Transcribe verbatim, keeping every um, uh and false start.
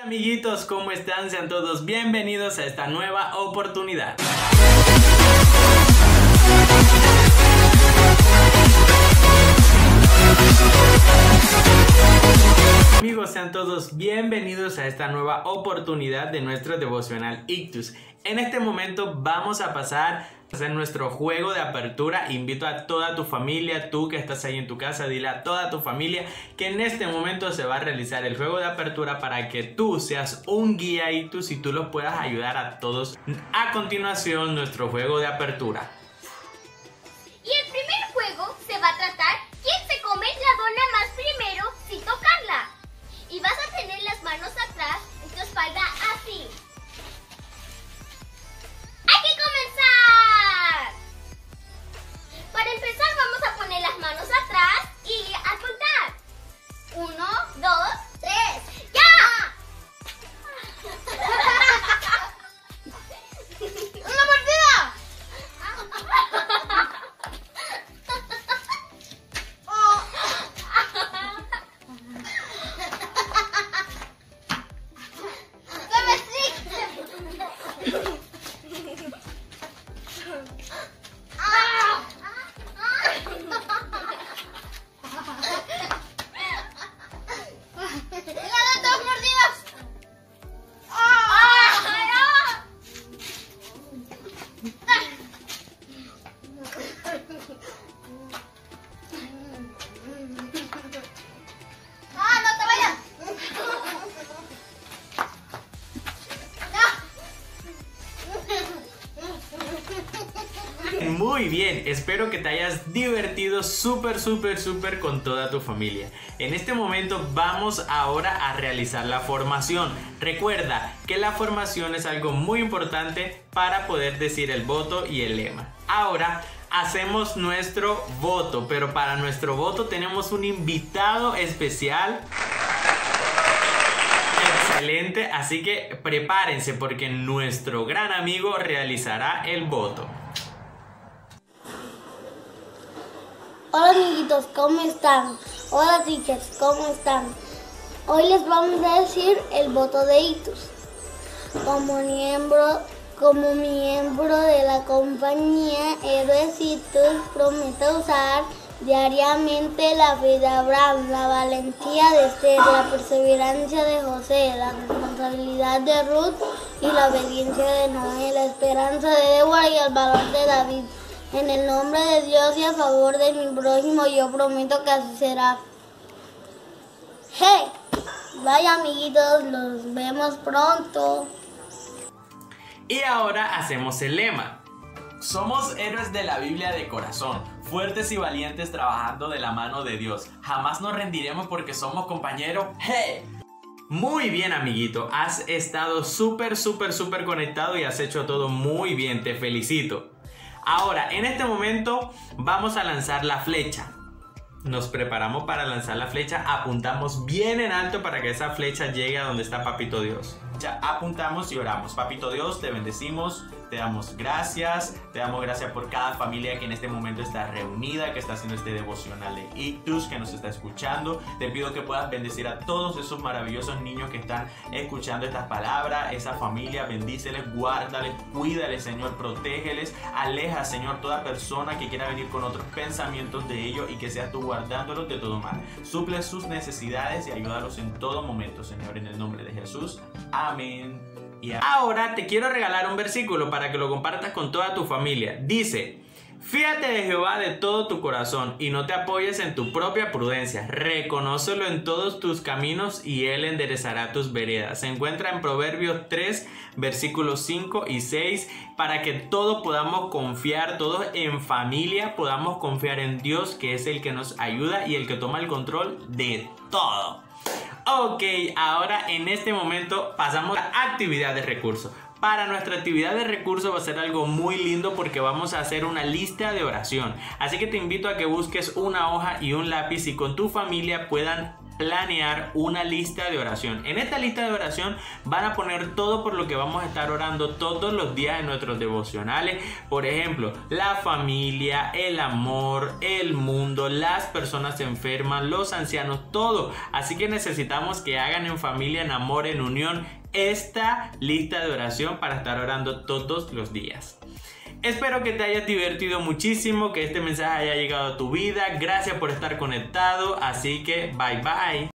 Amiguitos, ¿cómo están? Sean todos bienvenidos a esta nueva oportunidad. Amigos, sean todos bienvenidos a esta nueva oportunidad de nuestro devocional Ictus. En este momento vamos a pasar a hacer nuestro juego de apertura. Invito a toda tu familia, tú que estás ahí en tu casa, dile a toda tu familia que en este momento se va a realizar el juego de apertura para que tú seas un guía Ictus y tú los puedas ayudar a todos. A continuación, nuestro juego de apertura. Y el primer juego se va a tratar quién se come la dona más primero sin tocarla. Y vas a tener las manos atrás en tu espalda así. ¡Hay que comenzar! Para empezar vamos a poner las manos atrás y a contar. Uno, dos, tres, ¡ya! ¡Una mordida! Muy bien, espero que te hayas divertido súper, súper, súper con toda tu familia. En este momento vamos ahora a realizar la formación. Recuerda que la formación es algo muy importante para poder decir el voto y el lema. Ahora hacemos nuestro voto, pero para nuestro voto tenemos un invitado especial. Excelente, así que prepárense porque nuestro gran amigo realizará el voto. Hola amiguitos, ¿cómo están? Hola teachers, ¿cómo están? Hoy les vamos a decir el voto de Ictus. Como miembro, como miembro de la compañía Héroes Ictus, prometo usar diariamente la fe de Abraham, la valentía de Esther, la perseverancia de José, la responsabilidad de Ruth y la obediencia de Noé, la esperanza de Débora y el valor de David. En el nombre de Dios y a favor de mi prójimo, yo prometo que así será. ¡Hey! Vaya amiguitos, los vemos pronto. Y ahora hacemos el lema. Somos héroes de la Biblia de corazón, fuertes y valientes trabajando de la mano de Dios. Jamás nos rendiremos porque somos compañeros. ¡Hey! Muy bien, amiguito. Has estado súper, súper, súper conectado y has hecho todo muy bien. Te felicito. Ahora, en este momento vamos a lanzar la flecha. Nos preparamos para lanzar la flecha. Apuntamos bien en alto para que esa flecha llegue a donde está Papito Dios. Ya apuntamos y oramos. Papito Dios, te bendecimos, te damos gracias. Te damos gracias por cada familia que en este momento está reunida, que está haciendo este devocional de Ictus, que nos está escuchando. Te pido que puedas bendecir a todos esos maravillosos niños que están escuchando estas palabras. Esa familia, bendíceles, guárdales, cuídales, Señor, protégeles. Aleja, Señor, toda persona que quiera venir con otros pensamientos de ellos y que seas tú guardándolos de todo mal. Suple sus necesidades y ayúdalos en todo momento, Señor, en el nombre de Jesús. Amén. Y ahora te quiero regalar un versículo para que lo compartas con toda tu familia. Dice: fíate de Jehová de todo tu corazón y no te apoyes en tu propia prudencia. Reconócelo en todos tus caminos y Él enderezará tus veredas. Se encuentra en Proverbios tres, versículos cinco y seis, para que todos podamos confiar, todos en familia podamos confiar en Dios, que es el que nos ayuda y el que toma el control de todo. Ok, ahora en este momento pasamos a la actividad de recursos. Para nuestra actividad de recursos va a ser algo muy lindo porque vamos a hacer una lista de oración. Así que te invito a que busques una hoja y un lápiz y con tu familia puedan planear una lista de oración. En esta lista de oración van a poner todo por lo que vamos a estar orando todos los días en nuestros devocionales. Por ejemplo, la familia, el amor, el mundo, las personas enfermas, los ancianos, todo. Así que necesitamos que hagan en familia, en amor, en unión, esta lista de oración para estar orando todos los días. Espero que te hayas divertido muchísimo, que este mensaje haya llegado a tu vida. Gracias por estar conectado, así que bye bye.